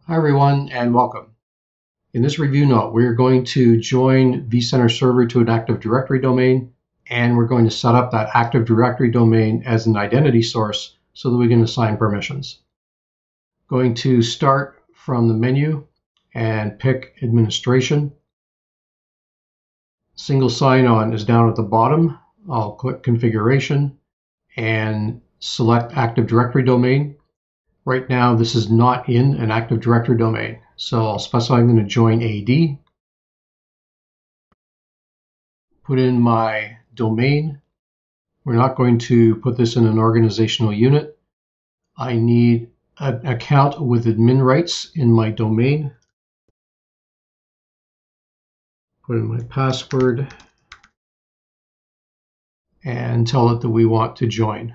Hi everyone and welcome. In this review note, we're going to join vCenter server to an Active Directory domain, and we're going to set up that Active Directory domain as an identity source so that we can assign permissions. Going to start from the menu and pick Administration. Single sign-on is down at the bottom. I'll click Configuration and select Active Directory domain. Right now, this is not in an Active Directory domain, so I'll specify I'm going to join AD. Put in my domain. We're not going to put this in an organizational unit. I need an account with admin rights in my domain. Put in my password and tell it that we want to join.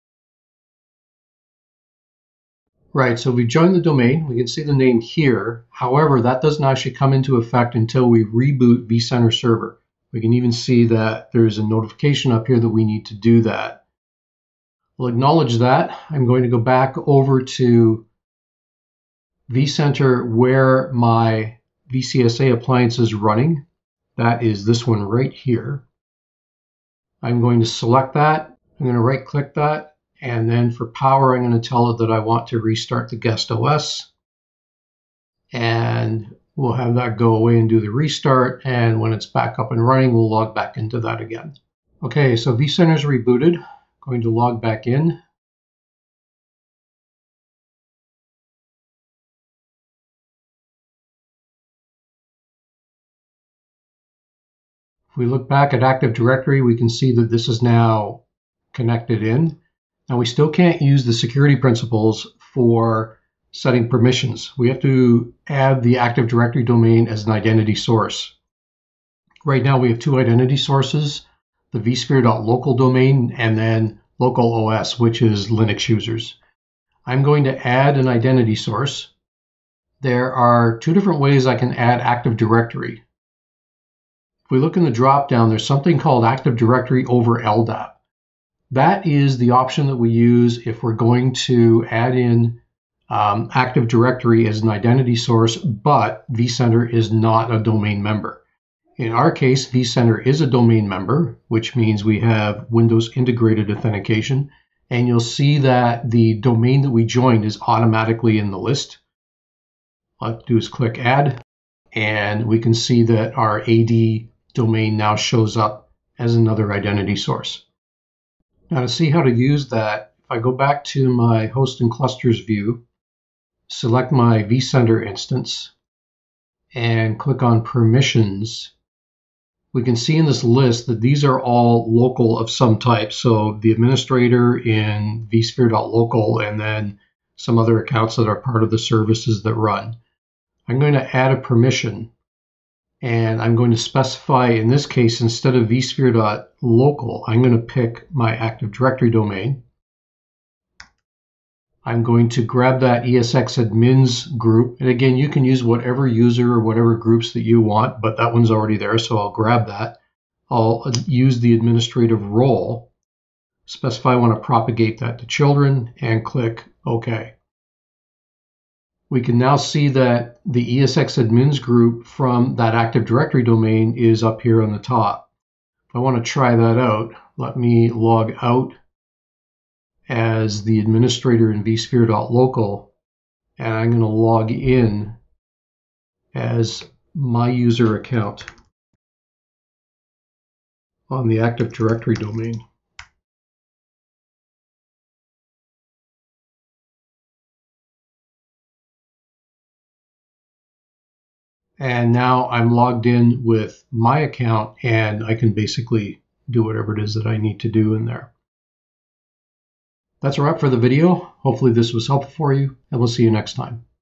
Right, so we joined the domain. We can see the name here. However, that doesn't actually come into effect until we reboot vCenter server. We can even see that there's a notification up here that we need to do that. We'll acknowledge that. I'm going to go back over to vCenter where my VCSA appliance is running. That is this one right here. I'm going to select that. I'm going to right click that. And then for power, I'm going to tell it that I want to restart the guest OS. And we'll have that go away and do the restart. And when it's back up and running, we'll log back into that again. Okay, so vCenter is rebooted. Going to log back in. If we look back at Active Directory, we can see that this is now connected in. Now we still can't use the security principles for setting permissions. We have to add the Active Directory domain as an identity source. Right now we have two identity sources, the vSphere.local domain and then local OS, which is Linux users. I'm going to add an identity source. There are two different ways I can add Active Directory. If we look in the drop-down, there's something called Active Directory over LDAP. That is the option that we use if we're going to add in Active Directory as an identity source, but vCenter is not a domain member. In our case, vCenter is a domain member, which means we have Windows integrated authentication, and you'll see that the domain that we joined is automatically in the list. All I have to do is click Add, and we can see that our AD domain now shows up as another identity source. Now to see how to use that, if I go back to my host and clusters view, select my vCenter instance, and click on permissions, we can see in this list that these are all local of some type. So the administrator in vSphere.local and then some other accounts that are part of the services that run. I'm going to add a permission. And I'm going to specify, in this case, instead of vSphere.local, I'm going to pick my Active Directory domain. I'm going to grab that ESX admins group. And again, you can use whatever user or whatever groups that you want, but that one's already there, so I'll grab that. I'll use the administrative role, specify I want to propagate that to children, and click OK. We can now see that the ESX admins group from that Active Directory domain is up here on the top. If I want to try that out, let me log out as the administrator in vSphere.local, and I'm going to log in as my user account on the Active Directory domain. And now I'm logged in with my account and I can basically do whatever it is that I need to do in there. That's a wrap for the video. Hopefully this was helpful for you, and we'll see you next time.